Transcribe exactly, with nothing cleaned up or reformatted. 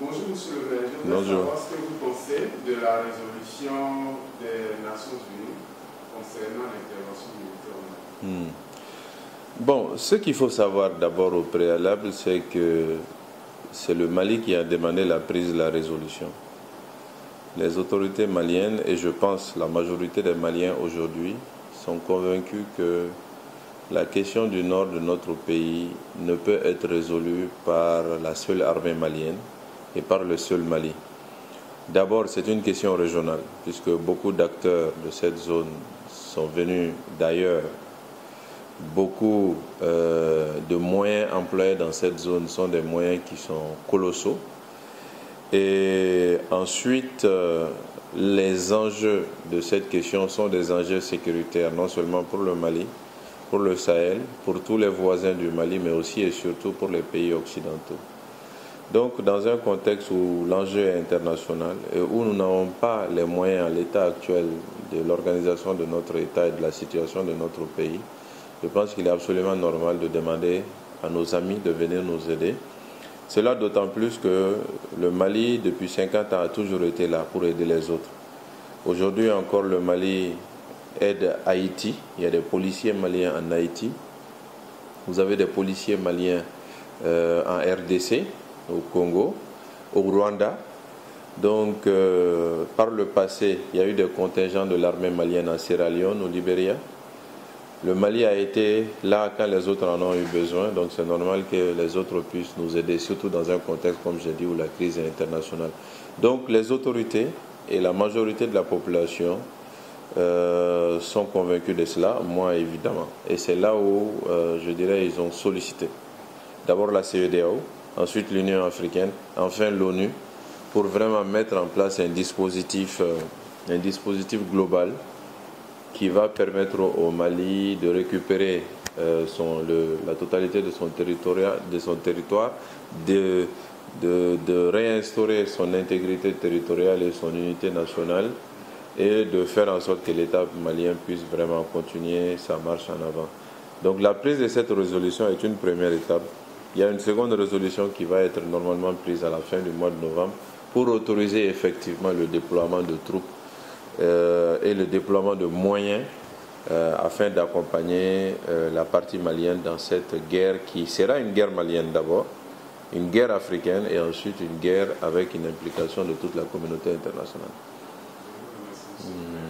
Bonjour Monsieur le maire, je voudrais savoir ce que vous pensez de la résolution des Nations Unies concernant l'intervention militaire au Mali. Hmm. Bon, ce qu'il faut savoir d'abord au préalable, c'est que c'est le Mali qui a demandé la prise de la résolution. Les autorités maliennes, et je pense la majorité des Maliens aujourd'hui, sont convaincus que la question du nord de notre pays ne peut être résolue par la seule armée malienne et par le seul Mali. D'abord, c'est une question régionale, puisque beaucoup d'acteurs de cette zone sont venus d'ailleurs. Beaucoup euh, de moyens employés dans cette zone sont des moyens qui sont colossaux. Et ensuite, euh, les enjeux de cette question sont des enjeux sécuritaires, non seulement pour le Mali, pour le Sahel, pour tous les voisins du Mali, mais aussi et surtout pour les pays occidentaux. Donc, dans un contexte où l'enjeu est international et où nous n'avons pas les moyens à l'état actuel de l'organisation de notre État et de la situation de notre pays, je pense qu'il est absolument normal de demander à nos amis de venir nous aider. Cela d'autant plus que le Mali, depuis cinquante ans, a toujours été là pour aider les autres. Aujourd'hui encore, le Mali aide Haïti. Il y a des policiers maliens en Haïti. Vous avez des policiers maliens euh, en R D C, au Congo, au Rwanda. Donc, euh, par le passé, il y a eu des contingents de l'armée malienne en Sierra Leone, au Libéria. Le Mali a été là quand les autres en ont eu besoin, donc c'est normal que les autres puissent nous aider, surtout dans un contexte, comme j'ai dit, où la crise est internationale. Donc les autorités et la majorité de la population euh, sont convaincus de cela, moi évidemment. Et c'est là où, euh, je dirais, ils ont sollicité. D'abord la C E D E A O, ensuite l'Union africaine, enfin l'ONU, pour vraiment mettre en place un dispositif, euh, un dispositif global qui va permettre au Mali de récupérer euh, son, le, la totalité de son, de son territoire, de, de, de réinstaurer son intégrité territoriale et son unité nationale et de faire en sorte que l'État malien puisse vraiment continuer sa marche en avant. Donc la prise de cette résolution est une première étape. Il y a une seconde résolution qui va être normalement prise à la fin du mois de novembre pour autoriser effectivement le déploiement de troupes Euh, et le déploiement de moyens euh, afin d'accompagner euh, la partie malienne dans cette guerre qui sera une guerre malienne d'abord, une guerre africaine et ensuite une guerre avec une implication de toute la communauté internationale. Mmh.